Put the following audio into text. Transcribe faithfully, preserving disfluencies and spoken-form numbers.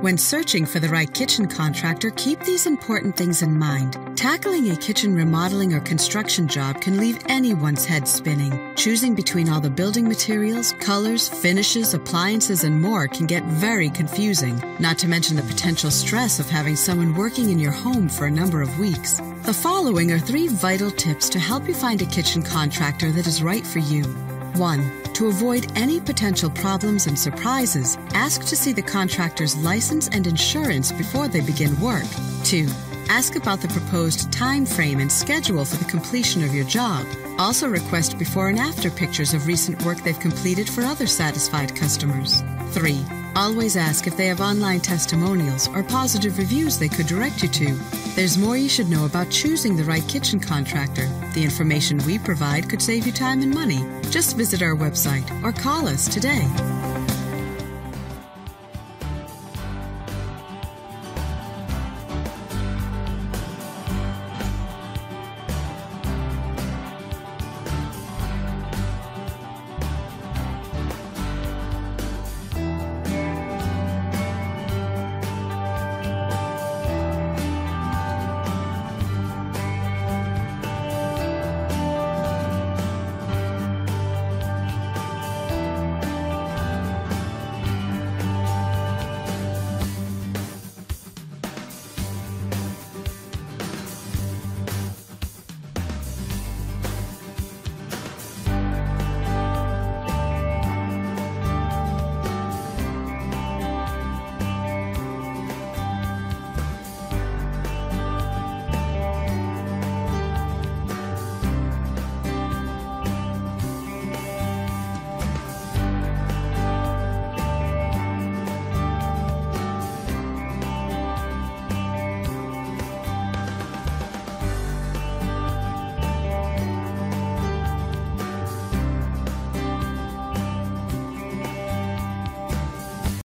When searching for the right kitchen contractor, keep these important things in mind. Tackling a kitchen remodeling or construction job can leave anyone's head spinning. Choosing between all the building materials, colors, finishes, appliances, and more can get very confusing, not to mention the potential stress of having someone working in your home for a number of weeks. The following are three vital tips to help you find a kitchen contractor that is right for you. one. To avoid any potential problems and surprises, ask to see the contractor's license and insurance before they begin work. two. Ask about the proposed time frame and schedule for the completion of your job. Also request before and after pictures of recent work they've completed for other satisfied customers. three. Always ask if they have online testimonials or positive reviews they could direct you to. There's more you should know about choosing the right kitchen contractor. The information we provide could save you time and money. Just visit our website or call us today.